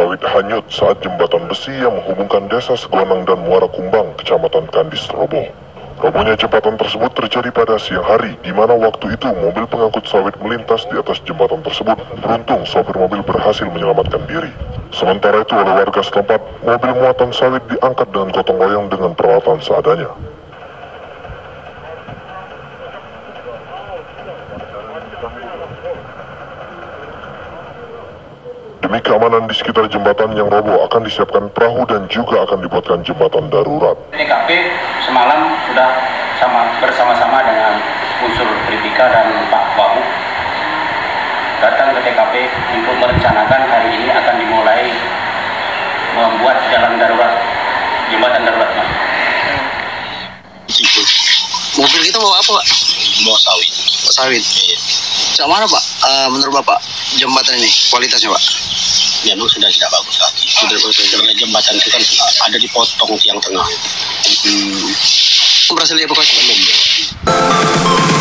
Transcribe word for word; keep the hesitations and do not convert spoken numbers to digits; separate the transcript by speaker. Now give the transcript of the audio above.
Speaker 1: sawit hanyut saat jembatan besi yang menghubungkan desa Seguanang dan Muara Kumbang, Kecamatan Kandis, roboh. Robohnya jembatan tersebut terjadi pada siang hari, di mana waktu itu mobil pengangkut sawit melintas di atas jembatan tersebut. Beruntung sopir mobil berhasil menyelamatkan diri. Sementara itu oleh warga setempat, mobil muatan sawit diangkat dengan gotong royong dengan peralatan seadanya. Demi keamanan di sekitar jembatan yang roboh akan disiapkan perahu dan juga akan dibuatkan jembatan darurat.
Speaker 2: T K P semalam sudah sama bersama-sama dengan unsur Tripika dan Pak Babu datang ke T K P untuk merencanakan hari ini akan dimulai membuat jalan darurat, jembatan darurat, Mas.
Speaker 3: Mobil kita bawa apa, Pak?
Speaker 2: Bawa sawit.
Speaker 3: Bawa sawit.
Speaker 2: Iya.
Speaker 3: Cak mana, Pak? Uh, menurut Bapak jembatan ini kualitasnya, Pak?
Speaker 2: Memang sudah tidak bagus lagi. Sudah bagus lagi. Karena jembatan itu kan ada dipotong tiang tengah.
Speaker 3: Hmm. Berhasil dievakuasi?
Speaker 2: Belum.